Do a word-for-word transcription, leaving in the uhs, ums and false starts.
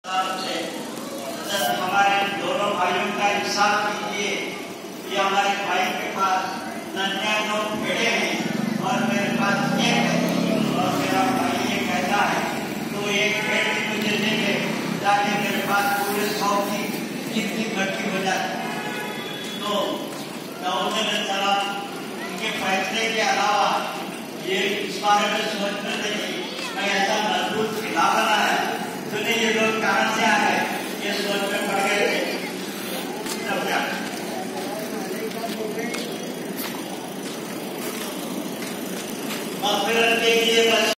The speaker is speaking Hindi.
हमारे दोनों भाइयों का हिसाब कीजिए। ये हमारे भाई के पास नन्यानवे भेड़े हैं और मेरे पास एक है और मेरा भाई ये कहता है तो एक भेड़ भी मुझे दे दे ताकि मेरे पास पूरे सौ की जितनी इकट्ठी हो जाए। तो दाऊद अलैहिस्सलाम उनके फैसले के अलावा ये इस बारे में सोचने लगे मैं ऐसा मजबूत खिला बना है तो ये लोग